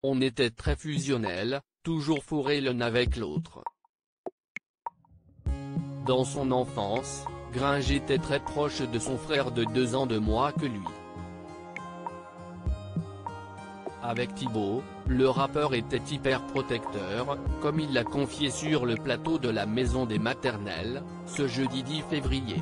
On était très fusionnels, toujours fourrés l'un avec l'autre. Dans son enfance, Gringe était très proche de son frère de 2 ans de moins que lui. Avec Thibaut, le rappeur était hyper protecteur, comme il l'a confié sur le plateau de la Maison des Maternelles, ce jeudi 10 février.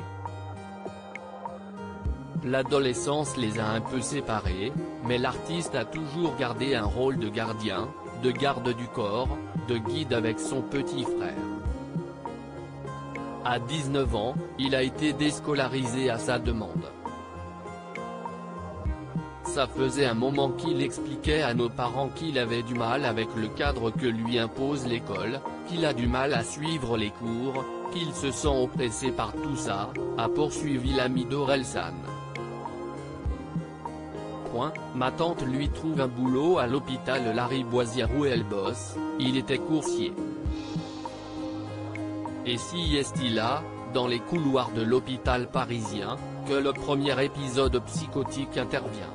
L'adolescence les a un peu séparés, mais l'artiste a toujours gardé un rôle de gardien, de garde du corps, de guide avec son petit frère. À 19 ans, il a été déscolarisé à sa demande. Ça faisait un moment qu'il expliquait à nos parents qu'il avait du mal avec le cadre que lui impose l'école, qu'il a du mal à suivre les cours, qu'il se sent oppressé par tout ça, a poursuivi l'ami d'Orelsan. Ma tante lui trouve un boulot à l'hôpital Lariboisière où elle bosse, il était coursier. Et si est-il là, dans les couloirs de l'hôpital parisien, que le premier épisode psychotique intervient.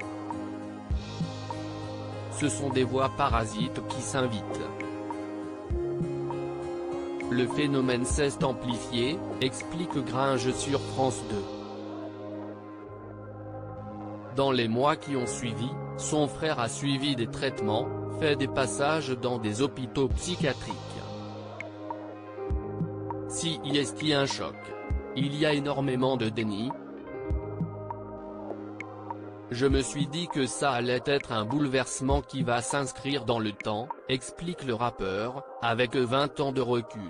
Ce sont des voix parasites qui s'invitent. Le phénomène s'est amplifié, explique Gringe sur France 2. Dans les mois qui ont suivi, son frère a suivi des traitements, fait des passages dans des hôpitaux psychiatriques. Si est un choc. Il y a énormément de déni. Je me suis dit que ça allait être un bouleversement qui va s'inscrire dans le temps, explique le rappeur, avec 20 ans de recul.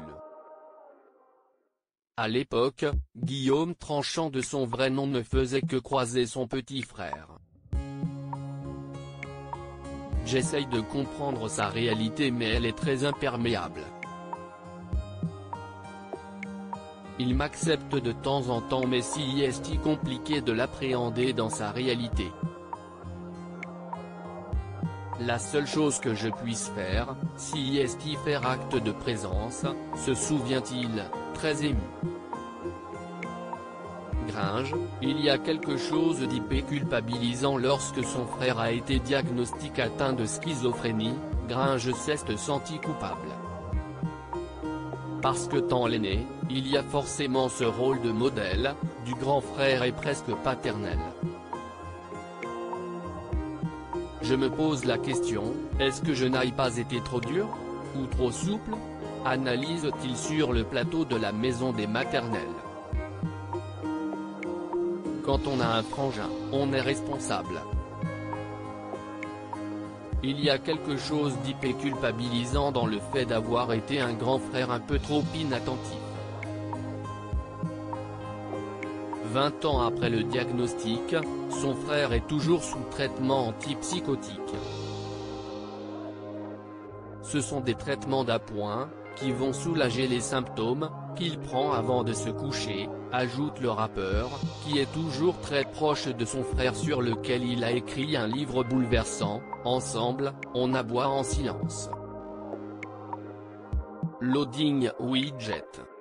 À l'époque, Guillaume Tranchant de son vrai nom ne faisait que croiser son petit frère. J'essaye de comprendre sa réalité mais elle est très imperméable. Il m'accepte de temps en temps mais si est compliqué de l'appréhender dans sa réalité. La seule chose que je puisse faire, si est faire acte de présence, se souvient-il, très ému. Gringe, il y a quelque chose d'hyper culpabilisant lorsque son frère a été diagnostiqué atteint de schizophrénie, Gringe s'est senti coupable. Parce que tant l'aîné, il y a forcément ce rôle de modèle, du grand frère et presque paternel. Je me pose la question, est-ce que je n'ai pas été trop dur? Ou trop souple? Analyse-t-il sur le plateau de la Maison des Maternelles. Quand on a un frangin, on est responsable. Il y a quelque chose d'hyper culpabilisant dans le fait d'avoir été un grand frère un peu trop inattentif. 20 ans après le diagnostic, son frère est toujours sous traitement antipsychotique. Ce sont des traitements d'appoint, qui vont soulager les symptômes, qu'il prend avant de se coucher, ajoute le rappeur, qui est toujours très proche de son frère sur lequel il a écrit un livre bouleversant, Ensemble, on aboie en silence. Loading widget.